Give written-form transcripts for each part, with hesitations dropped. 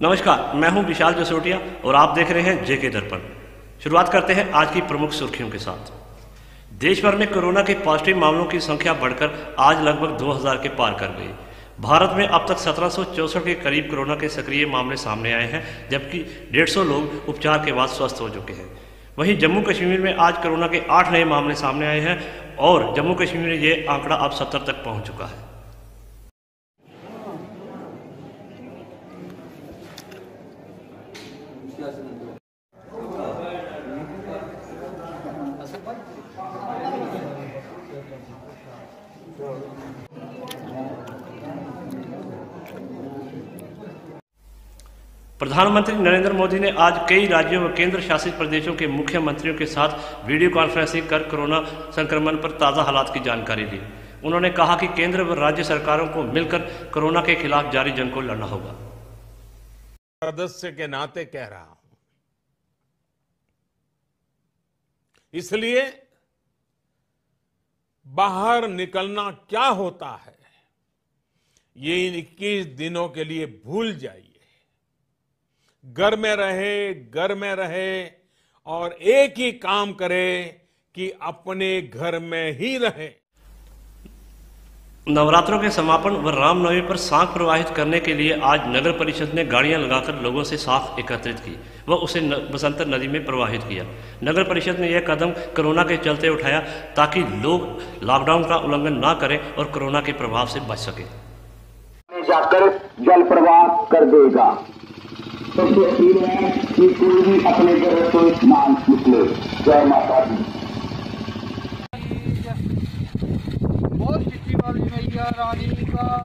नमस्कार, मैं हूं विशाल जसोटिया और आप देख रहे हैं जेके दर्पण। शुरुआत करते हैं आज की प्रमुख सुर्खियों के साथ। देश भर में कोरोना के पॉजिटिव मामलों की संख्या बढ़कर आज लगभग 2000 के पार कर गई। भारत में अब तक 1764 के करीब कोरोना के सक्रिय मामले सामने आए हैं, जबकि 150 लोग उपचार के बाद स्वस्थ हो चुके हैं। वहीं जम्मू कश्मीर में आज कोरोना के 8 नए मामले सामने आए हैं और जम्मू कश्मीर में ये आंकड़ा अब 70 तक पहुंच चुका है। प्रधानमंत्री नरेंद्र मोदी ने आज कई राज्यों व केंद्र शासित प्रदेशों के मुख्यमंत्रियों के साथ वीडियो कॉन्फ्रेंसिंग कर कोरोना संक्रमण पर ताज़ा हालात की जानकारी दी। उन्होंने कहा कि केंद्र व राज्य सरकारों को मिलकर कोरोना के खिलाफ जारी जंग को लड़ना होगा। सदस्य के नाते कह रहा हूं, इसलिए बाहर निकलना क्या होता है ये इन 21 दिनों के लिए भूल जाइए। घर में रहे और एक ही काम करे कि अपने घर में ही रहे। नवरात्रों के समापन व रामनवमी पर साख प्रवाहित करने के लिए आज नगर परिषद ने गाड़ियां लगाकर लोगों से साख एकत्रित की व उसे बसंतर नदी में प्रवाहित किया। नगर परिषद ने यह कदम कोरोना के चलते उठाया ताकि लोग लॉकडाउन का उल्लंघन न करें और कोरोना के प्रभाव से बच सके। जाकर जल प्रवाह कर देगा। सबसे अपील है कि कोई भी अपने घर को ना निकले। जय माता दी। बहुत चिट्ठी वाली मैया रानी का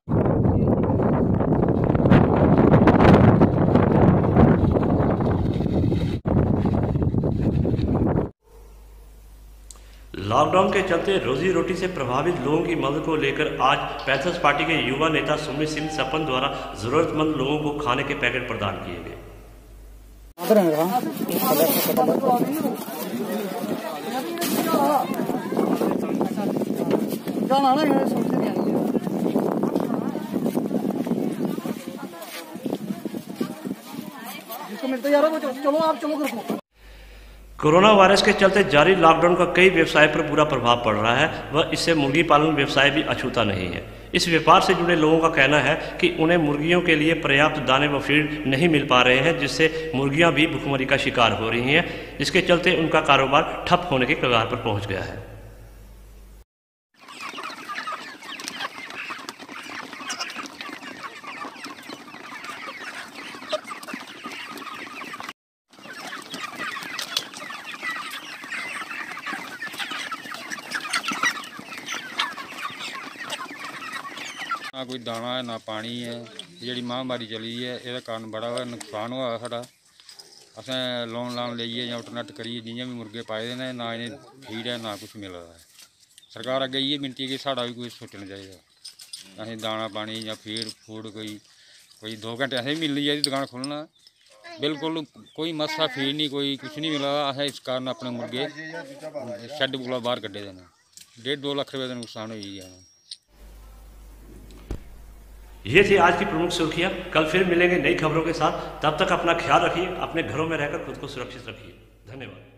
लॉकडाउन के चलते रोजी रोटी से प्रभावित लोगों की मदद को लेकर आज पैंथर्स पार्टी के युवा नेता सुमित सिंह सपन द्वारा जरूरतमंद लोगों को खाने के पैकेट प्रदान किए गए। चलो आप चलो कर। कोरोना वायरस के चलते जारी लॉकडाउन का कई व्यवसाय पर बुरा प्रभाव पड़ रहा है व इससे मुर्गी पालन व्यवसाय भी अछूता नहीं है। इस व्यापार से जुड़े लोगों का कहना है कि उन्हें मुर्गियों के लिए पर्याप्त दाने व फीड नहीं मिल पा रहे हैं, जिससे मुर्गियां भी भुखमरी का शिकार हो रही हैं, जिसके चलते उनका कारोबार ठप होने के कगार पर पहुंच गया है। ना कोई दाना है ना पानी है। जी महामारी चली है ये कारण बड़ा नुकसान हुआ साड़ा। असें लोन लान लीए या इंटरनेट करिए जियां भी मुर्गे पाए ने ना इन्हें फीड है ना कुछ मिल रहा है। सरकार अगे ये मिनती कि साड़ा भी कोई सोचना चाहिए। असें दाना पानी या फीड फूड कोई 2 घंटे असें मिलनी चाहिए। दुकान खोलना बिल्कुल कोई मसा फीड नहीं कोई कुछ नहीं मिला। असें इस कारण अपने मुर्गे शैड कोला बाहर कड्ढे देने। 1.5-2 लाख रुपये का नुकसान हो गया। ये थी आज की प्रमुख सुर्खियां। कल फिर मिलेंगे नई खबरों के साथ। तब तक अपना ख्याल रखिए, अपने घरों में रहकर खुद को सुरक्षित रखिए। धन्यवाद।